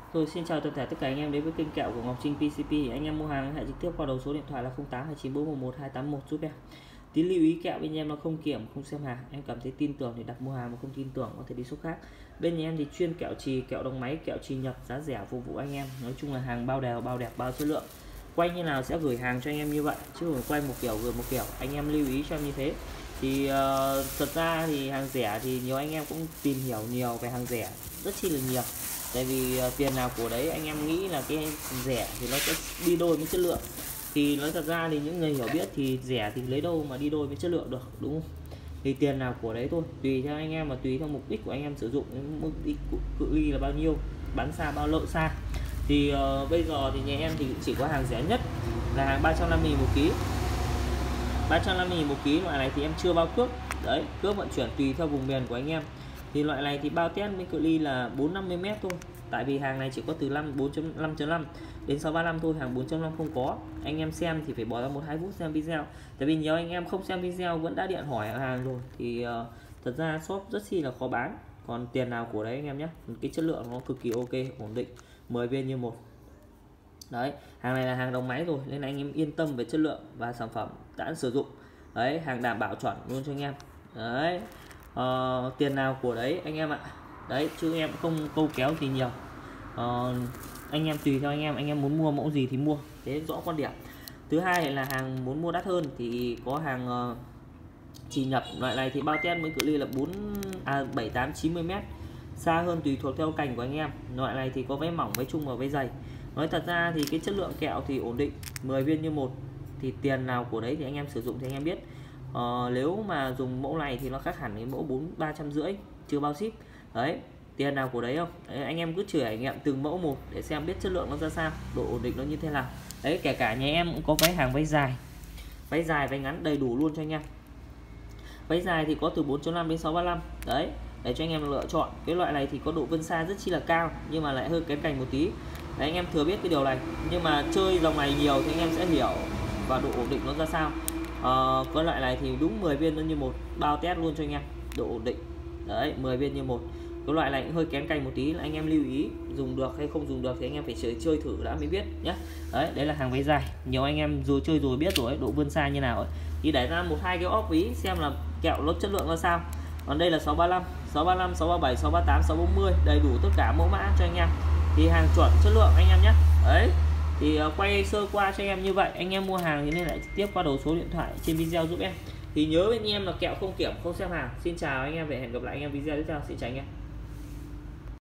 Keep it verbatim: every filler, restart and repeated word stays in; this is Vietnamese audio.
Rồi xin chào toàn thể tất cả anh em đến với kênh kẹo của Ngọc Trinh pê xê pê. Anh em mua hàng hãy trực tiếp qua đầu số điện thoại là không tám hai chín bốn một một hai tám một giúp em. Tí lưu ý kẹo bên em nó không kiểm, không xem hàng. Em cảm thấy tin tưởng thì đặt mua hàng, mà không tin tưởng có thể đi shop khác. Bên nhà em thì chuyên kẹo chì, kẹo đồng máy, kẹo chì Nhật giá rẻ phục vụ anh em. Nói chung là hàng bao đều, bao đẹp, bao chất lượng. Quay như nào sẽ gửi hàng cho anh em như vậy, chứ không quay một kiểu gửi một kiểu. Anh em lưu ý cho em như thế. Thì uh, thật ra thì hàng rẻ thì nhiều anh em cũng tìm hiểu nhiều về hàng rẻ, rất chi là nhiều. Tại vì uh, tiền nào của đấy anh em nghĩ là cái rẻ thì nó sẽ đi đôi với chất lượng. Thì nói thật ra thì những người hiểu biết thì rẻ thì lấy đâu mà đi đôi với chất lượng được, đúng không? Thì tiền nào của đấy thôi, tùy theo anh em, mà tùy theo mục đích của anh em sử dụng, mục đích cự ly là bao nhiêu, bán xa bao lậu xa. Thì uh, bây giờ thì nhà em thì chỉ có hàng rẻ nhất là hàng ba trăm năm mươi nghìn một ký. ba trăm năm mươi nghìn một ký, loại này thì em chưa bao cước. Đấy, cước vận chuyển tùy theo vùng miền của anh em. Thì loại này thì bao test với cự ly là bốn trăm năm mươi mét thôi. Tại vì hàng này chỉ có từ bốn chấm năm chấm năm đến sáu ba năm thôi, hàng bốn chấm năm không có. Anh em xem thì phải bỏ ra một hai phút xem video. Tại vì nhiều anh em không xem video vẫn đã điện hỏi hàng rồi thì uh, thật ra shop rất chi là khó bán. Còn tiền nào của đấy anh em nhé. Cái chất lượng nó cực kỳ ok, ổn định, mười viên như một. Đấy, hàng này là hàng đồng máy rồi nên anh em yên tâm về chất lượng và sản phẩm đã sử dụng. Đấy, hàng đảm bảo chuẩn luôn cho anh em. Đấy, ờ, tiền nào của đấy anh em ạ. Đấy, chứ em không câu kéo gì nhiều. ờ, Anh em tùy theo anh em, anh em muốn mua mẫu gì thì mua, thế rõ quan điểm. Thứ hai là hàng muốn mua đắt hơn thì có hàng uh, chỉ nhập. Loại này thì bao test với cự ly là bốn à bảy tám chín mươi mét, xa hơn tùy thuộc theo cành của anh em. Loại này thì có váy mỏng, váy trung và váy dày. Nói thật ra thì cái chất lượng kẹo thì ổn định, mười viên như một. Thì tiền nào của đấy thì anh em sử dụng thì anh em biết. ờ, Nếu mà dùng mẫu này thì nó khác hẳn với mẫu bốn ba trăm rưỡi chưa bao ship. Đấy, tiền nào của đấy không. Đấy, anh em cứ trải nghiệm từng mẫu một để xem biết chất lượng nó ra sao, độ ổn định nó như thế nào. Đấy, kể cả nhà em cũng có váy hàng váy dài, váy dài váy ngắn đầy đủ luôn cho anh em. Váy dài thì có từ bốn chấm năm đến sáu ba lăm. Đấy, để cho anh em lựa chọn. Cái loại này thì có độ vân xa rất chi là cao nhưng mà lại hơi kém cành một tí. Đấy, anh em thừa biết cái điều này, nhưng mà chơi dòng này nhiều thì anh em sẽ hiểu và độ ổn định nó ra sao. Ờ, cái loại này thì đúng mười viên nó như một, bao test luôn cho anh em, độ ổn định. Đấy, mười viên như một. Cái loại này cũng hơi kén cành một tí, là anh em lưu ý dùng được hay không dùng được thì anh em phải chơi, chơi thử đã mới biết nhé. Đấy, đấy là hàng váy dài, nhiều anh em rồi chơi rồi biết rồi, độ vươn xa như nào ấy. Thì để ra một hai cái óc ví xem là kẹo nó chất lượng ra sao. Còn đây là sáu ba lăm, sáu ba lăm, sáu ba bảy, sáu ba tám, sáu bốn mươi, đầy đủ tất cả mẫu mã cho anh em. Thì hàng chuẩn chất lượng anh em nhé. Đấy, thì uh, quay sơ qua cho anh em như vậy. Anh em mua hàng thì nên lại trực tiếp qua đầu số điện thoại trên video giúp em. Thì nhớ bên em là kẹo không kiểm, không xem hàng. Xin chào anh em, và hẹn gặp lại anh em video tiếp theo. Xin chào anh em.